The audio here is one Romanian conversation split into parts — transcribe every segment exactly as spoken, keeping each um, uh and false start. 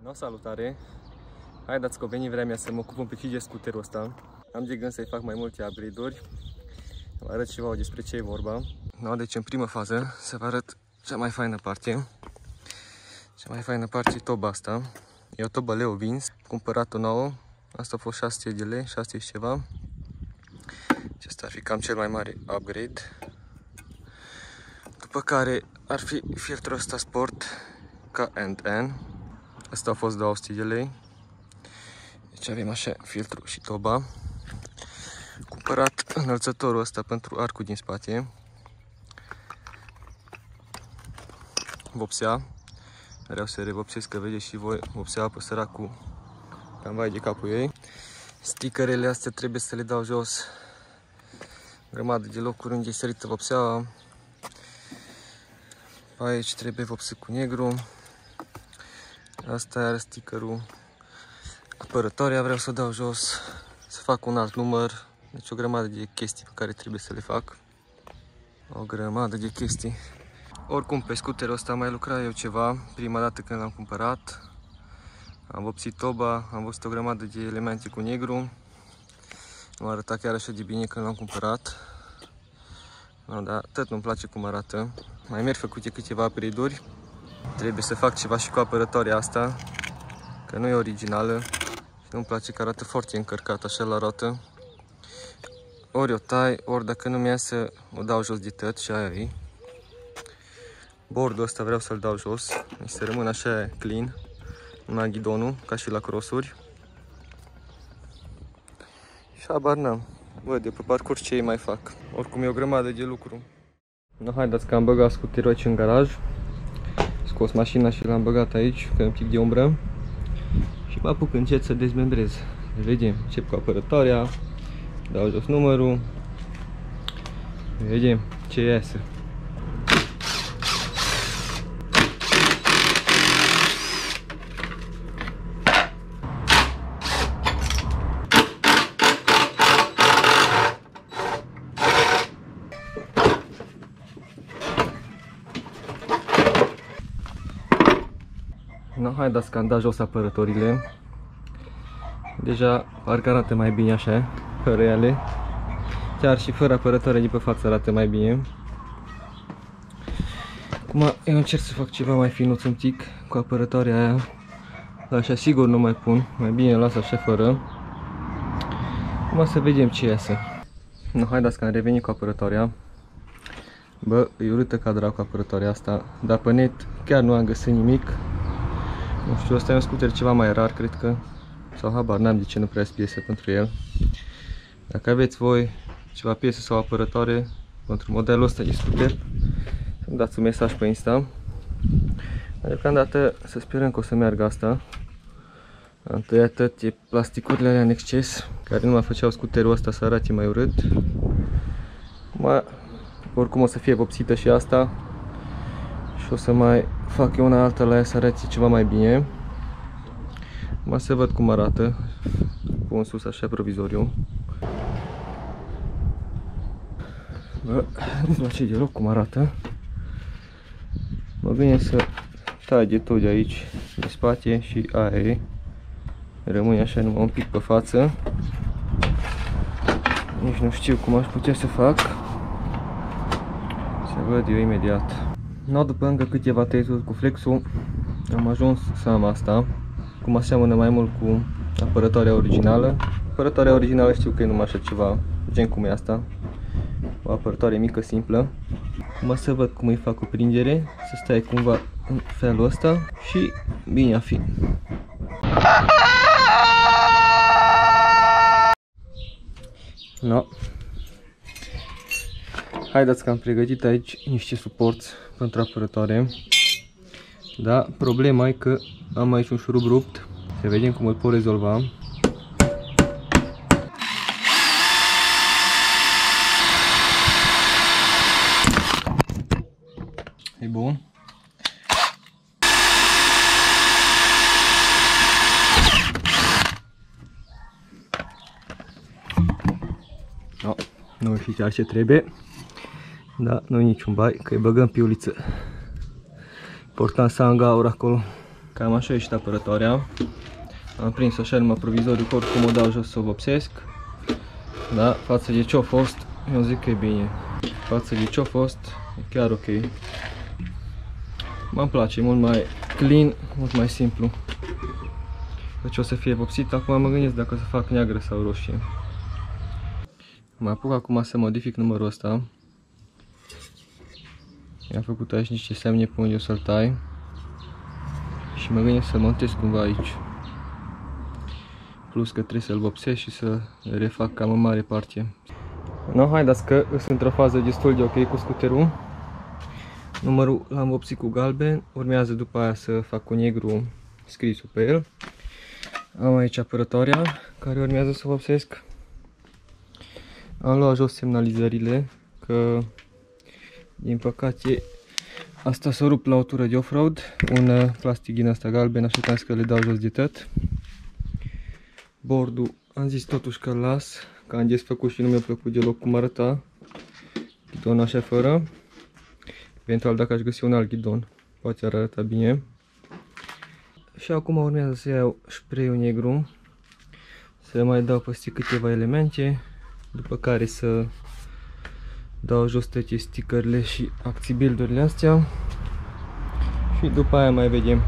No, salutare! Haideți că a venit vremea să mă ocup un pic de scuterul ăsta. Am de gând să-i fac mai multe upgrade-uri. Vă arăt ceva despre ce e vorba. No, deci în primă fază să vă arăt cea mai faină parte. Cea mai faină parte e toba asta. E o tobă Leo Vins, cumpărat-o nouă. Asta a fost șase sute de lei, șase sute și ceva. Acesta ar fi cam cel mai mare upgrade. După care ar fi filtrul ăsta sport K and N. Asta a fost două sute de lei. Deci avem așa filtru și toba. Cumpărat înălțătorul ăsta pentru arcul din spate. Vopsea. Vreau să revopsesc, că vedeți și voi, vopsea apă săracul cam vai de capul ei. Stickerele astea trebuie să le dau jos. Grămadă de locuri unde e sărită vopseaua. Aici trebuie vopsit cu negru. Asta are stickerul. Apărătoarea vreau să dau jos. Să fac un alt număr. Deci o grămadă de chestii pe care trebuie să le fac. O grămadă de chestii. Oricum pe scuterul ăsta am mai lucrat eu ceva. Prima dată când l-am cumpărat. Am vopsit toba. Am văzut o grămadă de elemente cu negru. M-a arătat chiar așa de bine când l-am cumpărat. No, dar tot nu-mi place cum arată. Mai merg făcute câteva upgrade-uri. Trebuie să fac ceva și cu apărătoarea asta, că nu e originală și nu-mi place că arată foarte încărcat așa la roată. Ori o tai, ori dacă nu-mi iasă, o dau jos de tot și aia e. Bordul ăsta vreau să-l dau jos, deci să rămână așa clean, una ghidonul, ca și la crossuri. Și habar n-am, văd eu pe parcurs ce îi mai fac. Oricum e o grămadă de lucru. No, haideți că am băgat scuterul aici în garaj. Scos mașina și l-am băgat aici, că e un pic de umbră. Și mă apuc încet să dezmembrez. Vedem, încep cu apărătoarea, dau jos numărul. Vedem ce iese. No, haideți că am dat jos apărătorile. Deja parcă arată mai bine așa, fără ele. Chiar și fără apărătoare de pe față arată mai bine. Acum eu încerc să fac ceva mai finuț un pic cu apărătoarea aia. Așa sigur nu mai pun, mai bine las așa fără. Acum să vedem ce iasă. No, haideți că am revenit cu apărătoarea. Bă, e urâtă ca dracu apărătoarea asta, dar pe net chiar nu am găsit nimic. Nu știu, ăsta e un scuter ceva mai rar, cred că. Sau habar n-am de ce nu prea sunt piese pentru el. Dacă aveți voi ceva piese sau apărătoare pentru modelul ăsta de scuter, să-mi dați un mesaj pe Insta. Deocamdată să sperăm că o să meargă asta. Am tăiat toate plasticurile alea în exces, care nu mai făceau scuterul ăsta să arate mai urât. Acum, oricum o să fie vopsită și asta. Și o să mai fac eu una altă la ea să arate ceva mai bine. Acum să văd cum arată. Pun sus așa provizoriu. Bă, nu-mi place deloc cum arată. Mă vine să tai de tot de aici, de spate, și aia e. Rămâne așa numai un pic pe față. Nici nu știu cum aș putea să fac. Să văd eu imediat. No, după încă câteva tăieturi cu flexul, am ajuns să am asta. Cum seamănă mai mult cu apărătoarea originală. Apărătoarea originală știu că e numai așa ceva, gen cum e asta. O apărătoare mică, simplă. Acum să văd cum îi fac cu prindere, să stai cumva în felul ăsta și bine a fi. No. Haideți că am pregătit aici niște suporți pentru apărătoare. Da, problema e că am aici un șurub rupt. Să vedem cum îl pot rezolva. E bun. No, nu e chiar ce trebuie. Da, nu e niciun bai, că îi băgăm pe uliță. Important să am gaură acolo. Cam așa a ieșit apărătoarea. Am prins așa numai provizoriu, că oricum o dau jos să o vopsesc. Da, față de ce-a fost, eu zic că e bine. Față de ce-a fost, e chiar ok. Mă-mi place, e mult mai clean, mult mai simplu. Deci o să fie vopsit, acum mă gândesc dacă să fac neagră sau roșie. Mă apuc acum să modific numărul ăsta. I-am făcut aici niște semne pe unde o să-l tai. Și mă gândesc să montez cumva aici. Plus că trebuie să-l vopsesc și să refac cam în mare parte. No, haideți că sunt într-o fază destul de ok cu scuterul. Numărul l-am vopsit cu galben, urmează după aia să fac cu negru scrisul pe el. Am aici apărătoarea care urmează să vopsesc. Am luat jos semnalizările, că din păcate asta s-a rupt la o tură de off-road. Un plastic din asta galben, așa că le dau jos de tot. Bordul am zis totuși că îl las, că am desfăcut și nu mi-a plăcut deloc cum arăta ghidonul așa fără. Eventual dacă aș găsi un alt ghidon, poate ar arăta bine. Și acum urmează să iau spray-ul negru, să mai dau peste câteva elemente, după care să dau jos toate stickerele și acțibildurile astea și după aia mai vedem.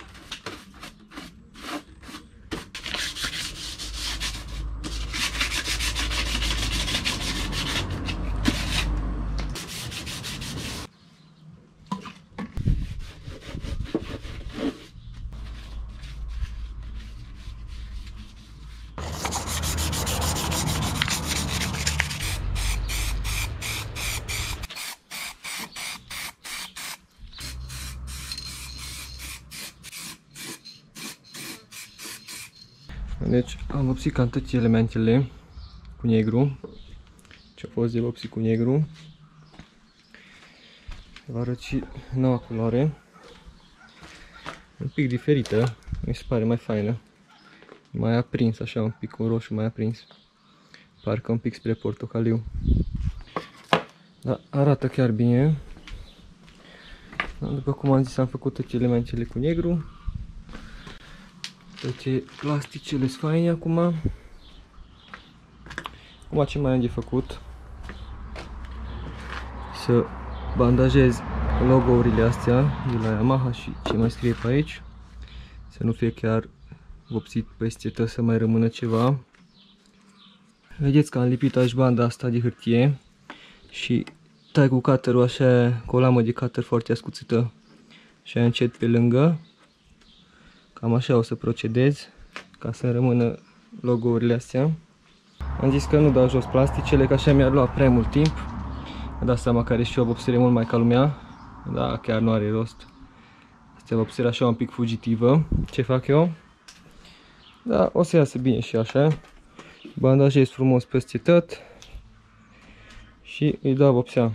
Deci am vopsit cam toate elementele cu negru, ce a fost de vopsit cu negru. Vă arăt și noua culoare, un pic diferită, mi se pare mai faină, mai aprins așa, un pic un roșu mai aprins, parcă un pic spre portocaliu. Da, arată chiar bine. După cum am zis, am făcut toate elementele cu negru. Toate plasticele sunt faine acum. Acum ce mai am de făcut? Să bandajez logo-urile astea de la Yamaha și ce mai scrie pe aici. Să nu fie chiar vopsit peste tot, să mai rămână ceva. Vedeți că am lipit aici banda asta de hârtie și tai cu cutterul așa, cu o lamă de cutter foarte ascuțită și încet pe lângă. Cam așa o să procedez, ca să rămână logo-urile astea. Am zis că nu dau jos plasticele, că așa mi-ar lua prea mult timp. Îmi dau seama că are și o vopsire mult mai ca lumea. Da, chiar nu are rost. Asta e vopsirea așa un pic fugitivă. Ce fac eu? Da, o să iasă bine și așa. Bandajez frumos peste tot și îi dau vopsea.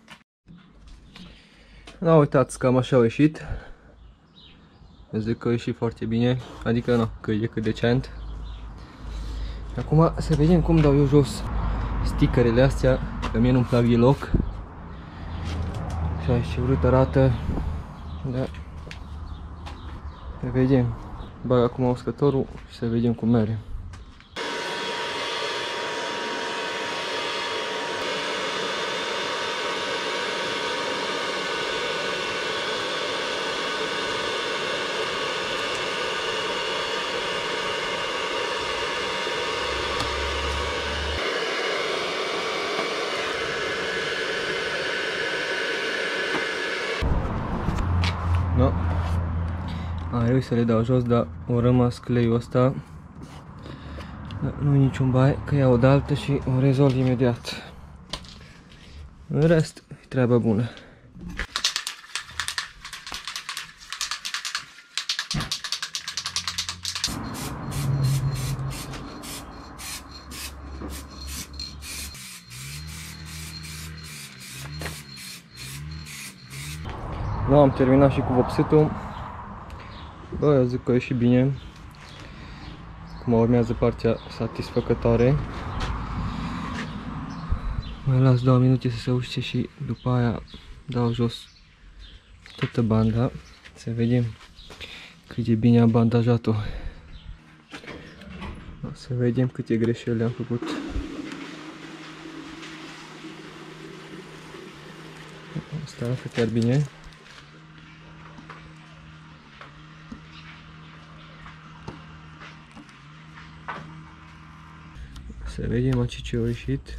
Da, uitați, cam așa au ieșit. Eu zic că a ieșit foarte bine, adică nu, că e cât decent. Acum să vedem cum dau eu jos stickerele astea, că mie nu-mi plac deloc. Și aici ce urât arată. Da. Să vedem. Bag acum uscătorul și să vedem cum merge. No. Am reușit să le dau jos, dar o rămas cleiul ăsta. Nu-i niciun bai, că iau o daltă și o rezolv imediat. În rest, e treaba bună. Da, am terminat și cu vopsitul. Bă, eu zic că a ieșit bine. Acum urmează partea satisfăcătoare. Mai las două minute să se ușce și după aia dau jos toată banda. Să vedem cât e bine am bandajat-o. O să vedem câte greșeli am făcut. Asta arată chiar bine. Să vedem aici ce a ieșit.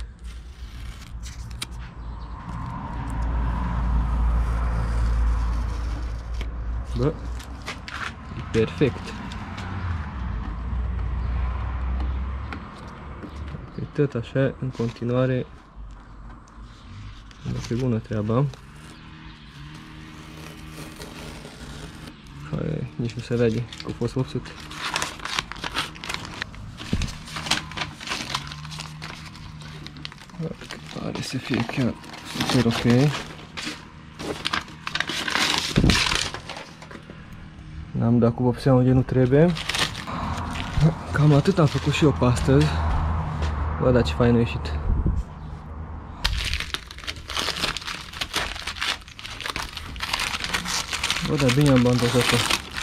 Bă, e perfect. Pe tot așa, în continuare, e bună treaba. Hai, nici nu se vede că a fost vopsut. Pare să fie chiar super ok. N-am dat cu vopsea unde nu trebuie. Cam atât am făcut și eu pe astăzi. Bă, da, ce fain a ieșit. Bă, da, bine am bandajat-o.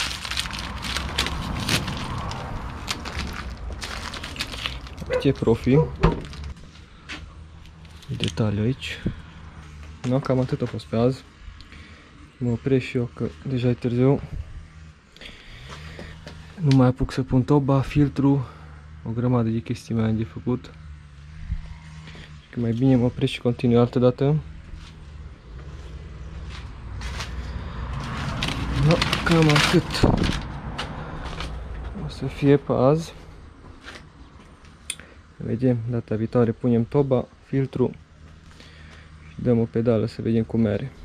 Ce profi. Detaliu aici. No, cam atât a fost pe azi. Mă opresc și eu că deja e târziu. Nu mai apuc să pun toba, filtru, o grămadă de chestii mai am de făcut. Că mai bine mă opresc și continui altă dată. No, cam atât o să fie pe azi. Vedem, data viitoare punem toba, filtru și dăm o pedală să vedem cum merge.